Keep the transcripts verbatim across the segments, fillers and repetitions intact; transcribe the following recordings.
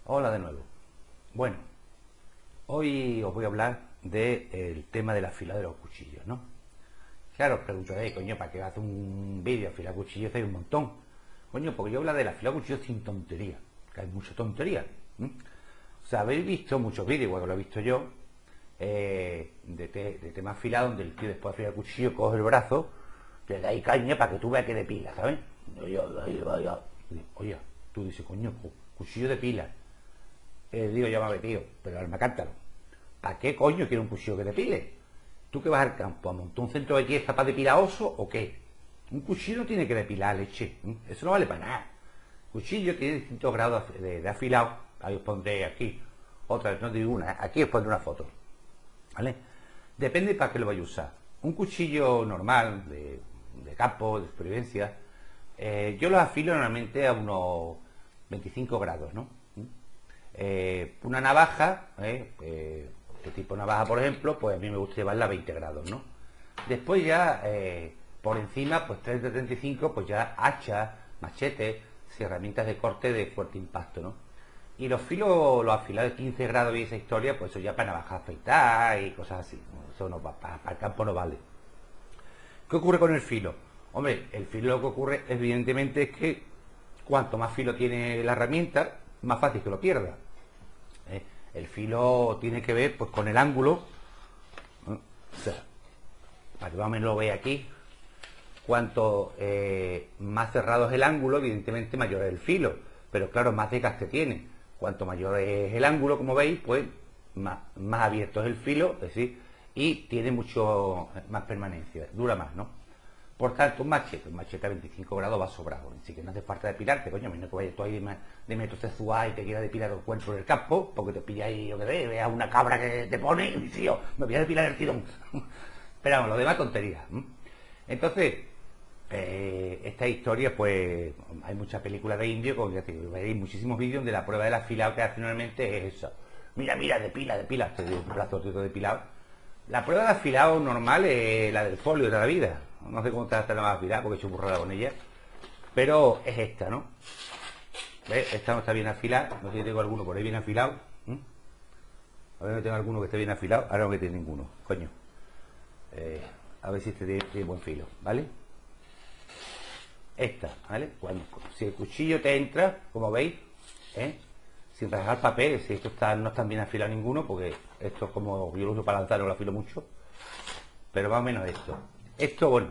Hola de nuevo. Bueno, hoy os voy a hablar del tema del afilado de los cuchillos, ¿no? Claro, os preguntaréis, coño, ¿para qué hace un vídeo afilar cuchillos? Hay un montón. Coño, porque yo hablo del afilado de cuchillos sin tontería, que hay mucha tontería. ¿m? O sea, habéis visto muchos vídeos, igual que lo he visto yo, eh, de, te, de tema afilado, donde el tío después de afilar el cuchillo coge el brazo, le da ahí caña para que tú veas que de pila, ¿sabes? Oye, oye, oye, tú dices, coño, cuchillo de pila. Eh, digo yo, me tío, pero alma cántaro, ¿para qué coño quiero un cuchillo que depile? ¿Tú que vas al campo a montar un centro de belleza para depilar oso o qué? Un cuchillo no tiene que depilar leche, ¿eh? Eso no vale para nada. El cuchillo tiene distintos grados de, de afilado. Ahí os pondré aquí, otra, no digo una, aquí os pondré una foto, ¿vale? Depende para qué lo vaya a usar. Un cuchillo normal, de, de campo, de supervivencia, eh, yo los afilo normalmente a unos veinticinco grados, ¿no? Eh, una navaja, eh, eh, este tipo de navaja, por ejemplo, pues a mí me gusta llevarla a veinte grados, ¿no? Después ya, eh, por encima, pues treinta a treinta y cinco, pues ya hachas, machetes, herramientas de corte de fuerte impacto, ¿no? Y los filos, los afilados de quince grados y esa historia, pues eso ya para navajas afeitar y cosas así. Eso no, para, para el campo no vale. ¿Qué ocurre con el filo? Hombre, el filo lo que ocurre, evidentemente, es que cuanto más filo tiene la herramienta, más fácil que lo pierda. ¿Eh? El filo tiene que ver pues con el ángulo, ¿eh? O sea, para que más o menos lo veáis aquí, cuanto eh, más cerrado es el ángulo, evidentemente mayor es el filo, pero claro, más desgaste tiene. Cuanto mayor es el ángulo, como veis, pues más, más abierto es el filo, es decir, y tiene mucho más permanencia, dura más, ¿no? Por tanto, un machete, un machete a veinticinco grados va sobrado, así que no hace falta depilarte, coño, a mí no que vayas tú ahí de, de metrosexual y te quieras depilar el cuerpo en el campo, porque te pillas ahí, yo que ve, veas una cabra que te pone y dices, yo, me voy a depilar el tirón. Pero vamos, lo demás tonterías. ¿eh? Entonces, eh, esta historia, pues, hay muchas películas de indios, como ya te digo, veréis muchísimos vídeos donde la prueba del afilado que hace normalmente es esa. Mira, mira, depila, depila, te digo, un brazo depilado. La prueba de afilado normal es la del folio de la vida. No sé cómo está esta más afilada porque he hecho burrada con ella. Pero es esta, ¿no? ¿Ves? Esta no está bien afilada. No sé si tengo alguno por ahí bien afilado. ¿Mm? A ver si tengo alguno que esté bien afilado. Ahora no que tiene ninguno, coño. Eh, a ver si este tiene, tiene buen filo, ¿vale? Esta, ¿vale? Cuando, si el cuchillo te entra, como veis, ¿eh? Sin rasgar papel, si esto está, no está bien afilado ninguno, porque esto es como yo lo uso para lanzar, no lo afilo mucho, pero más o menos esto. Esto, bueno,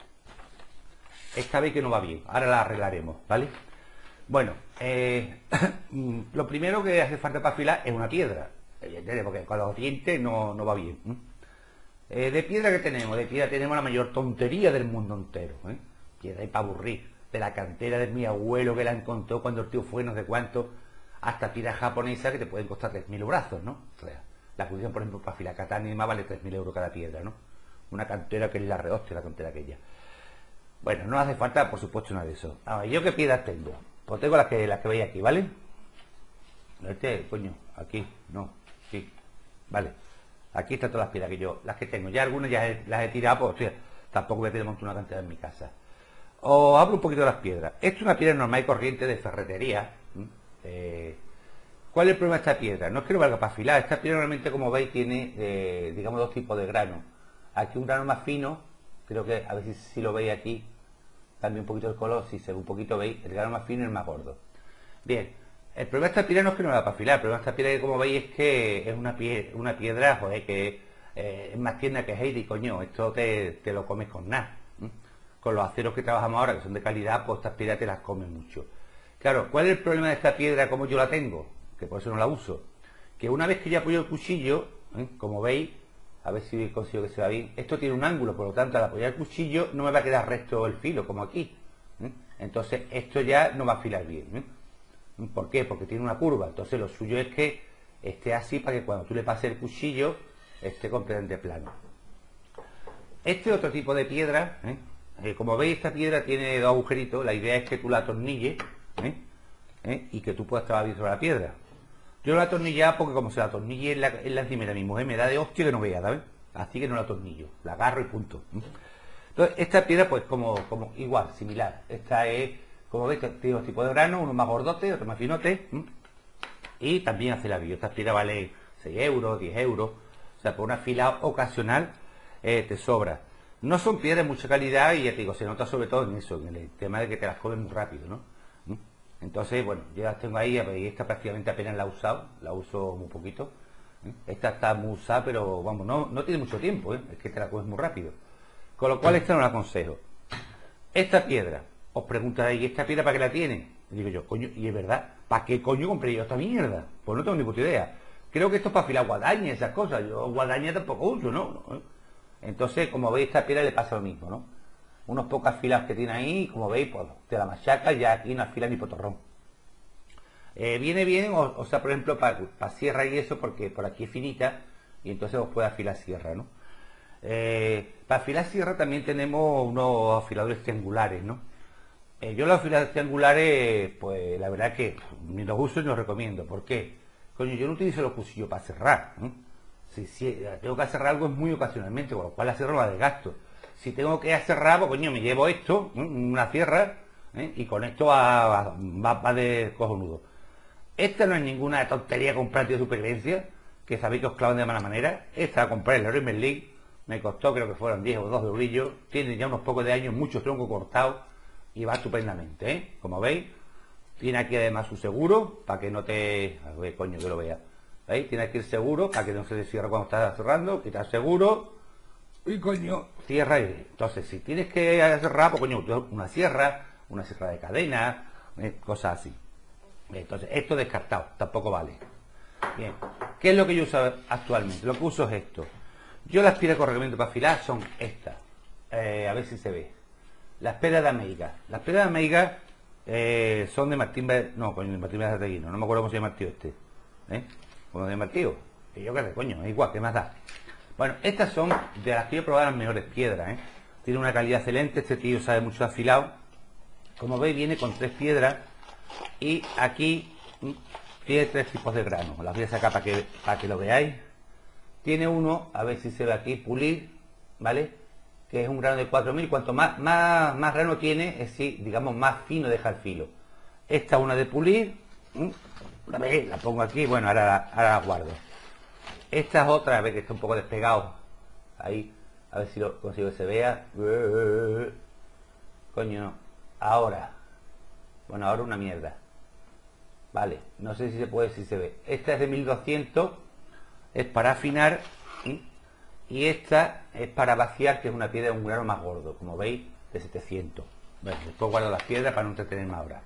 esta vez que no va bien, ahora la arreglaremos, ¿vale? Bueno, eh, lo primero que hace falta para afilar es una piedra, ¿entiendes? Porque con los dientes no, no va bien. Eh, de piedra que tenemos, de piedra tenemos la mayor tontería del mundo entero, ¿eh? Piedra y para aburrir, de la cantera de mi abuelo que la encontró cuando el tío fue no sé cuánto, hasta piedras japonesas que te pueden costar tres mil brazos, ¿no? O sea, la cuestión, por ejemplo, para afilar katana y demás vale tres mil euros cada piedra, ¿no? Una cantera que es la rehostia, la cantera aquella. Bueno, no hace falta, por supuesto, nada de eso. Ahora, ¿yo qué piedras tengo? Pues tengo las que, las que veis aquí, ¿vale? Este, coño, aquí, no, aquí, vale. Aquí están todas las piedras que yo, las que tengo. Ya algunas ya he, las he tirado, pues, hostia, tampoco voy a tener una cantidad en mi casa. Os hablo un poquito de las piedras. Esto es una piedra normal y corriente de ferretería. Eh, ¿Cuál es el problema de esta piedra? No es que no valga para afilar. Esta piedra normalmente, como veis, tiene, eh, digamos, dos tipos de grano. Aquí un grano más fino, creo que, a ver si, si lo veis aquí, cambia un poquito el color, si se ve un poquito, veis, el grano más fino y el más gordo. Bien, el problema de esta piedra no es que no la da para afilar, el problema de esta piedra, como veis, es que es una piedra, una piedra joder, que eh, es más tienda que Heidi, coño, esto te, te lo comes con nada. ¿eh? Con los aceros que trabajamos ahora, que son de calidad, pues estas piedras te las comes mucho. Claro, ¿cuál es el problema de esta piedra como yo la tengo? Que por eso no la uso. Que una vez que ya apoyo el cuchillo, ¿eh? Como veis, a ver si consigo que se vea bien, esto tiene un ángulo, por lo tanto al apoyar el cuchillo no me va a quedar recto el filo, como aquí. ¿eh? Entonces esto ya no va a afilar bien. ¿eh? ¿Por qué? Porque tiene una curva. Entonces lo suyo es que esté así para que cuando tú le pases el cuchillo esté completamente plano. Este otro tipo de piedra, ¿eh? Eh, como veis, esta piedra tiene dos agujeritos. La idea es que tú la atornilles, ¿eh? ¿Eh? y que tú puedas trabajar bien sobre la piedra. Yo la atornillaba porque como se la atornille en la, en la encimera, mi mujer me da de hostia que no vea, ¿sabes? Así que no la atornillo, la agarro y punto. Entonces, esta piedra, pues como, como igual, similar. Esta es, como veis, tiene dos tipos de grano, uno más gordote, otro más finote. y también afilabillo. Estas piedras valen seis euros, diez euros, o sea, por una afilado ocasional eh, te sobra. No son piedras de mucha calidad y ya te digo, se nota sobre todo en eso, en el tema de que te las comen muy rápido, ¿no? Entonces, bueno, yo las tengo ahí y esta prácticamente apenas la he usado, la uso muy poquito. Esta está muy usada, pero vamos, no, no tiene mucho tiempo, ¿eh? Es que te la comes muy rápido. Con lo cual esta no la aconsejo. Esta piedra, os preguntaréis, ¿y esta piedra para qué la tiene? Y digo yo, coño, y es verdad, ¿para qué coño compré yo esta mierda? Pues no tengo ni puta idea. Creo que esto es para afilar guadaña y esas cosas. Yo guadaña tampoco uso, ¿no? Entonces, como veis, esta piedra le pasa lo mismo, ¿no? Unos pocas filas que tiene ahí, como veis, pues te la machaca y ya aquí no afila ni potorrón. Eh, viene bien, o, o sea, por ejemplo, para pa sierra y eso, porque por aquí es finita y entonces os puede afilar sierra, ¿no? Eh, para afilar sierra también tenemos unos afiladores triangulares, ¿no? Eh, yo los afiladores triangulares, pues la verdad que ni los uso ni los recomiendo. ¿Por qué? Coño, yo no utilizo los cuchillos para cerrar, ¿no? Si, si tengo que cerrar algo es muy ocasionalmente, con lo cual la sierra la desgasto. Si tengo que cerrar, pues coño, me llevo esto, ¿eh? Una sierra, ¿eh? Y con esto va, va, va de cojonudo. Esta no es ninguna tontería comprar de supervivencia, que sabéis que os clavan de mala manera. Esta la compré en la Leroy Merlin, me costó, creo que fueron diez o dos de brillo, tiene ya unos pocos de años, muchos troncos cortados y va estupendamente, ¿eh? Como veis, tiene aquí además su seguro, para que no te... A ver, coño, que lo vea. ¿Veis? Tiene aquí el seguro, para que no se cierre cuando estás cerrando, quita el seguro y coño, cierra y... Entonces, si tienes que cerrar, pues coño, una sierra, una sierra de cadena, ¿eh? Cosas así. Entonces, esto descartado, tampoco vale. Bien, ¿qué es lo que yo uso actualmente? Lo que uso es esto. Yo las piedras que os recomiendo para afilar son estas. Eh, a ver si se ve. Las piedras de América. Las piedras de América eh, son de Martín... No, coño, de Martín Berzateguino. No me acuerdo cómo se llama el tío este. ¿Eh? ¿Cómo se llama el tío? Y yo qué sé, coño, es igual, ¿qué más da? Bueno, estas son de las que yo he probado las mejores piedras, ¿eh? Tiene una calidad excelente. Este tío sabe mucho de afilado. Como veis, viene con tres piedras. Y aquí tiene tres tipos de granos. Las voy a sacar para que, para que lo veáis. Tiene uno, a ver si se ve aquí, pulir, ¿vale? Que es un grano de cuatro mil. Cuanto más, más, más grano tiene, es si, digamos, más fino deja el filo. Esta es una de pulir. La, ve, la pongo aquí, bueno, ahora la, ahora la guardo. Esta es otra, a ver que está un poco despegado. Ahí, a ver si lo consigo que se vea. Coño, ahora. Bueno, ahora una mierda. Vale, no sé si se puede, si se ve. Esta es de mil doscientos, es para afinar. ¿Sí? Y esta es para vaciar, que es una piedra de un grano más gordo, como veis, de setecientos. Bueno, después guardo las piedras para no entretener más ahora.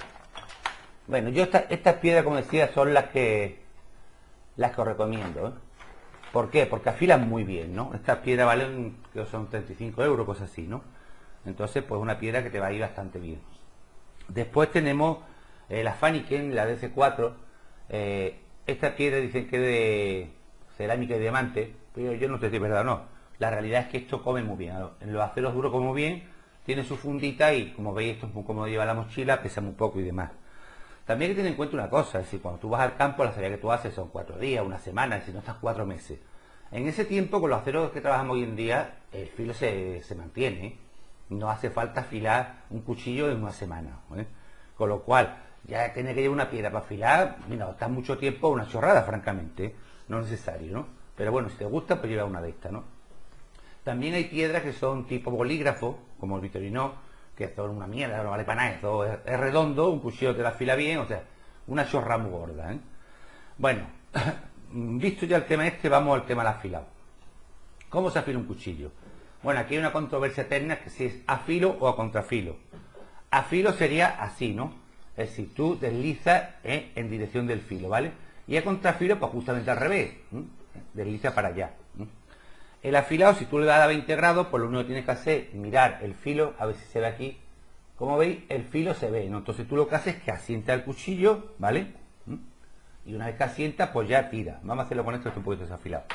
Bueno, yo esta, estas piedras, como decía, son las que las que os recomiendo, ¿eh? ¿Por qué? Porque afilan muy bien, ¿no? Estas piedras valen, creo que son treinta y cinco euros, cosas así, ¿no? Entonces, pues una piedra que te va a ir bastante bien. Después tenemos eh, la Faniken, la D C cuatro. Eh, esta piedra dicen que es de cerámica y diamante, pero yo no sé si es verdad o no. La realidad es que esto come muy bien. En los aceros duros come muy bien, tiene su fundita y como veis esto es muy cómodo llevar la mochila, pesa muy poco y demás. También hay que tener en cuenta una cosa, es decir, cuando tú vas al campo, la salida que tú haces son cuatro días, una semana, si no estás cuatro meses. En ese tiempo, con los aceros que trabajamos hoy en día, el filo se, se mantiene, ¿eh? No hace falta afilar un cuchillo en una semana, ¿eh? Con lo cual, ya tiene que llevar una piedra para afilar, mira, está mucho tiempo, una chorrada, francamente, ¿eh? No es necesario, ¿no? Pero bueno, si te gusta, pues lleva una de estas, ¿no? También hay piedras que son tipo bolígrafo, como el Victorinox, que son una mierda, no vale para nada, esto es, es redondo, un cuchillo te la afila bien, o sea, una chorra muy gorda, ¿eh? Bueno, visto ya el tema este, vamos al tema del afilado. ¿Cómo se afila un cuchillo? Bueno, aquí hay una controversia eterna que si es a filo o a contrafilo. A filo sería así, ¿no? Es decir, tú deslizas ¿eh? en dirección del filo, ¿vale? Y a contrafilo, pues justamente al revés, ¿eh? Desliza para allá. ¿eh? El afilado, si tú le das a veinte grados, pues lo único que tienes que hacer es mirar el filo, a ver si se ve aquí. Como veis, el filo se ve, ¿no? Entonces tú lo que haces es que asienta el cuchillo, ¿vale? ¿eh? Y una vez que asienta, pues ya tira. Vamos a hacerlo con esto, que es un poquito desafilado.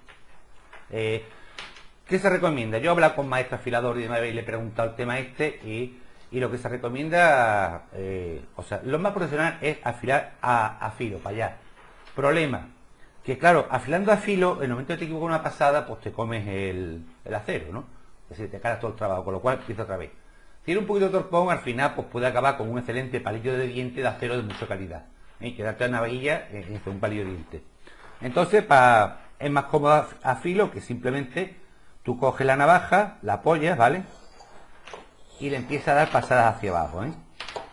¿eh? Eh, ¿Qué se recomienda? Yo he hablado con maestro afilador y demás, y le he preguntado el tema este y, y lo que se recomienda, eh, o sea, lo más profesional es afilar a, a filo, para allá. Problema, que claro, afilando a filo, en el momento que te equivocas una pasada, pues te comes el, el acero, ¿no? Es decir, te cagas todo el trabajo, con lo cual empieza otra vez. Tiene un poquito de torpón, al final pues puede acabar con un excelente palillo de diente de acero de mucha calidad. ¿eh? Quedarte la navajilla es un palillo de dientes. Entonces, pa, es más cómodo a filo que simplemente tú coges la navaja, la apoyas, ¿vale? Y le empiezas a dar pasadas hacia abajo, ¿eh?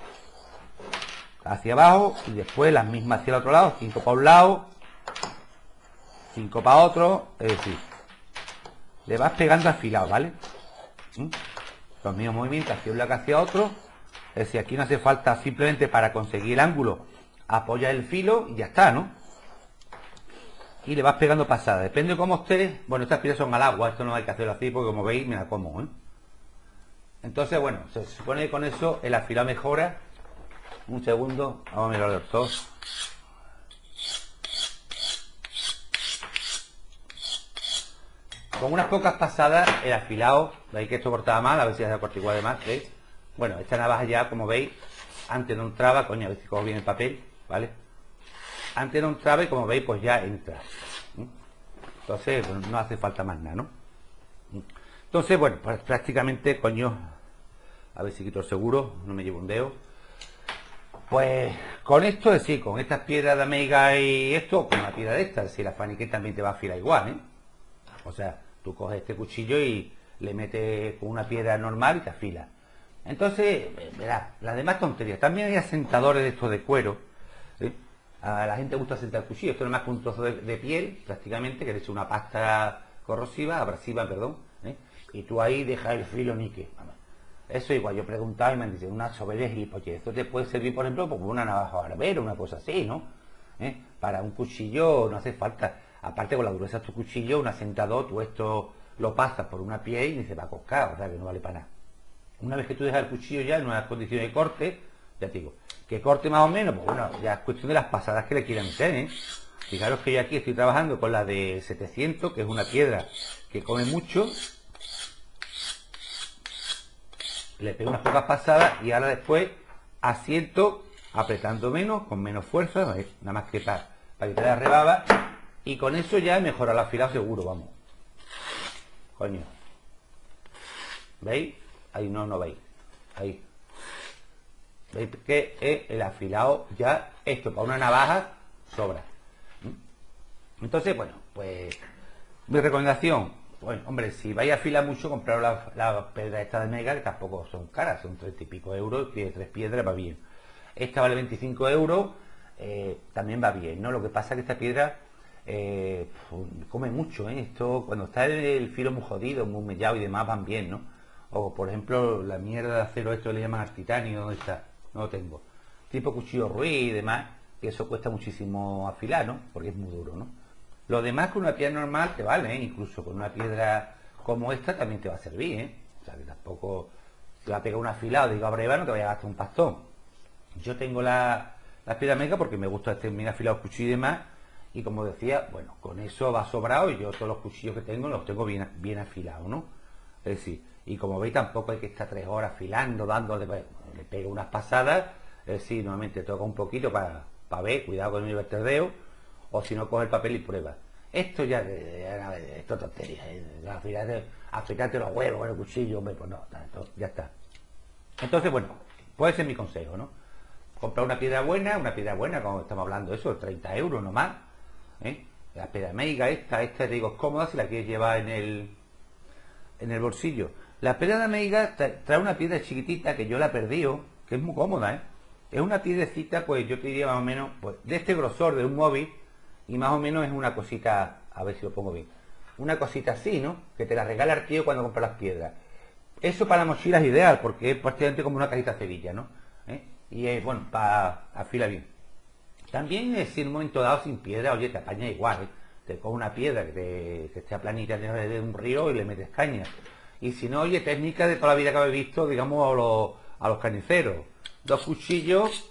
Hacia abajo y después las mismas hacia el otro lado, cinco para un lado, cinco para otro, es decir, le vas pegando afilado, ¿vale? ¿Mm? Los mismos movimientos hacia un lado que hacia otro, es decir, aquí no hace falta simplemente para conseguir el ángulo, apoya el filo y ya está, ¿no? Y le vas pegando pasadas, depende de cómo esté. Bueno, estas piedras son al agua, esto no hay que hacerlo así porque como veis me la como, ¿eh? Entonces, bueno, se supone que con eso el afilado mejora. Un segundo, vamos a mirar los dos. Con unas pocas pasadas el afilado, veis que esto cortaba mal, a ver si hace corta igual de más, ¿veis? Bueno, esta navaja ya, como veis, antes no entraba, coño, a ver si cojo bien el papel, ¿vale? Antes no entraba y como veis, pues ya entra. Entonces, pues, no hace falta más nada, ¿no? Entonces, bueno, pues prácticamente, coño, a ver si quito el seguro, no me llevo un dedo. Pues con esto, es decir, con estas piedras de Ameiga y esto, con una piedra de estas, si la fanique también te va a afilar igual, ¿eh? O sea, tú coges este cuchillo y le metes con una piedra normal y te afila. Entonces, verás, las demás tonterías. También hay asentadores de estos de cuero, ¿sí? A la gente gusta asentar cuchillo. Esto no es más que un trozo de, de piel, prácticamente, que le echa una pasta corrosiva, abrasiva, perdón, ¿eh? Y tú ahí dejas el filo nique. Eso igual, yo preguntaba y me han dicho, una sobre de gilipollez. Esto te puede servir, por ejemplo, como una navaja barbera, una cosa así, ¿no? ¿Eh? Para un cuchillo no hace falta. Aparte, con la dureza de tu cuchillo, un asentador, tú esto lo pasas por una piel y se va a coscar, o sea que no vale para nada. Una vez que tú dejas el cuchillo ya en unas condiciones de corte, ya te digo, que corte más o menos, pues bueno, ya es cuestión de las pasadas que le quieran meter, ¿eh? Fijaros que yo aquí estoy trabajando con la de setecientos, que es una piedra que come mucho. Le pego unas pocas pasadas y ahora después asiento apretando menos, con menos fuerza, ¿veis? Nada más que para, para quitar la rebaba, y con eso ya mejora el afilado seguro, vamos. Coño. ¿Veis? Ahí no, no veis. Ahí. ¿Veis que es el afilado ya, esto para una navaja sobra? Entonces, bueno, pues mi recomendación, bueno, hombre, si vais a afilar mucho, compraros la, la piedra esta de Mega, que tampoco son caras, son treinta y pico euros, tiene tres piedras, va bien. Esta vale veinticinco euros, eh, también va bien, ¿no? Lo que pasa es que esta piedra eh, come mucho, ¿eh? Esto, cuando está el filo muy jodido, muy mellado y demás, van bien, ¿no? O, por ejemplo, la mierda de acero, esto le llaman titanio, ¿dónde está? No lo tengo. Tipo cuchillo Ruiz y demás, que eso cuesta muchísimo afilar, ¿no? Porque es muy duro, ¿no? Lo demás con una piedra normal te vale, ¿eh? Incluso con una piedra como esta también te va a servir, ¿eh? O sea, que tampoco te va a pegar un afilado, digo, a breva, no te vaya a gastar un pastón. Yo tengo la, la piedra Mega porque me gusta este bien afilado cuchillo y demás, y como decía, bueno, con eso va sobrado, y yo todos los cuchillos que tengo los tengo bien, bien afilados, ¿no? Es decir, y como veis tampoco hay que estar tres horas afilando, dándole, le pego unas pasadas, es decir, normalmente toca un poquito para, para ver, cuidado con el vertedeo, o si no, coge el papel y prueba. Esto ya, ya esto es tontería, ¿eh? Afilarte los huevos con el cuchillo, hombre, pues no, ya está. Entonces, bueno, puede ser mi consejo, ¿no? Comprar una piedra buena, una piedra buena, como estamos hablando, eso, treinta euros nomás, ¿eh? La piedra Meiga, esta, esta, te digo, es cómoda si la quieres llevar en el, en el bolsillo. La piedra de Meiga trae una piedra chiquitita que yo la he perdido, que es muy cómoda, ¿eh? Es una piedrecita, pues yo te diría más o menos, pues de este grosor de un móvil, y más o menos es una cosita, a ver si lo pongo bien, una cosita así, ¿no? Que te la regala el tío cuando compras las piedras. Eso para la mochila es ideal, porque es prácticamente como una cajita cerilla, ¿no? ¿Eh? Y es, bueno, para afilar bien. También eh, si en un momento dado sin piedra, oye, te apaña igual, ¿eh? Te coges una piedra que, te, que esté aplanita de un río y le metes caña. Y si no, oye, técnica de toda la vida que habéis visto, digamos, a los, a los carniceros. Dos cuchillos,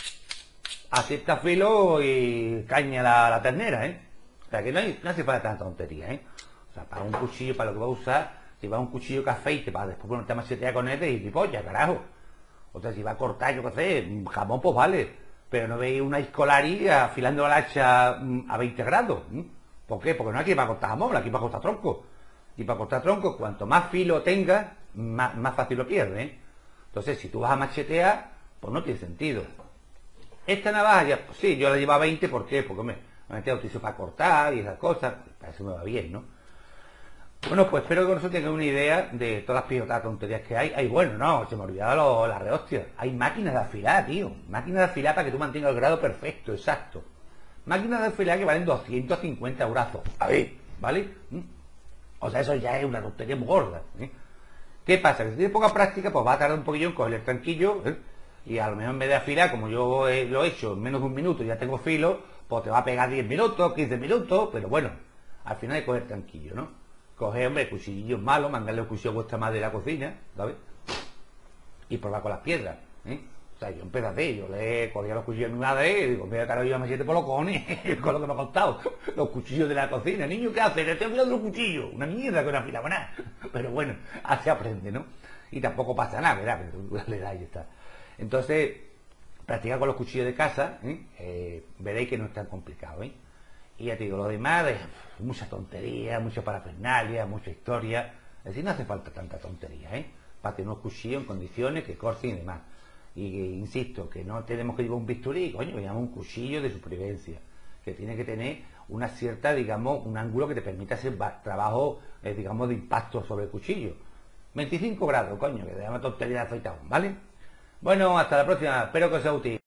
acepta filo y caña la, la ternera, ¿eh? O sea, que no, hay, no hace falta tanta tontería, ¿eh? O sea, para un cuchillo, para lo que va a usar, si va un cuchillo que afeite, para después ponerte a machetear con él y polla, carajo. O sea, si va a cortar, yo qué sé, jamón, pues vale. Pero no veis una Iscolari afilando el hacha a veinte grados. ¿eh? ¿Por qué? Porque no aquí para cortar jamón, aquí para cortar tronco. Y para cortar tronco, cuanto más filo tengas, más, más fácil lo pierdes, ¿eh? Entonces, si tú vas a machetear, pues no tiene sentido. Esta navaja, ya, pues sí, yo la llevo a veinte, ¿por qué? Porque me, me la utilizo para cortar y esas cosas, para eso me va bien, ¿no? Bueno, pues espero que con eso tengan una idea de todas las pijotas tonterías que hay. Ay, bueno, no, se me olvidaba lo, la rehostia. Hay máquinas de afilar, tío. Máquinas de afilar para que tú mantengas el grado perfecto, exacto. Máquinas de afilar que valen doscientos cincuenta eurazos. A ver, ¿vale? ¿Mm? O sea, eso ya es una tontería muy gorda, ¿eh? ¿Qué pasa? Que si tienes poca práctica, pues va a tardar un poquillo en coger el tranquillo, ¿eh? Y a lo mejor en vez de afilar, como yo he- lo he hecho en menos de un minuto y ya tengo filo, pues te va a pegar diez minutos, quince minutos, pero bueno, al final hay que coger tranquillo, ¿no? Coger, hombre, cuchillos malos, mandarle el cuchillo a vuestra madre de la cocina, ¿sabes? Y probar con las piedras, ¿eh? O sea, yo empecé así, yo le cogía los cuchillos a mi madre y digo, mira, carajo, yo me siete por los cojones con lo que me ha costado. Los cuchillos de la cocina, niño, ¿qué haces? Estoy afilando los cuchillos. Una mierda que no afilaba nada. Pero bueno, así aprende, ¿no? Y tampoco pasa nada, ¿verdad? Pero le da y ya está. Entonces, practicar con los cuchillos de casa, ¿eh? Eh, veréis que no es tan complicado, ¿eh? Y ya te digo, lo demás es mucha tontería, mucha parafernalia, mucha historia. Es decir, no hace falta tanta tontería, ¿eh? Para tener unos cuchillos en condiciones que corten y demás. Y que, insisto, que no tenemos que llevar un bisturí, coño, llama un cuchillo de supervivencia, que tiene que tener una cierta, digamos, un ángulo que te permita hacer trabajo, eh, digamos, de impacto sobre el cuchillo. veinticinco grados, coño, que te llama tontería de afeitado, ¿vale? Bueno, hasta la próxima, espero que os sea útil.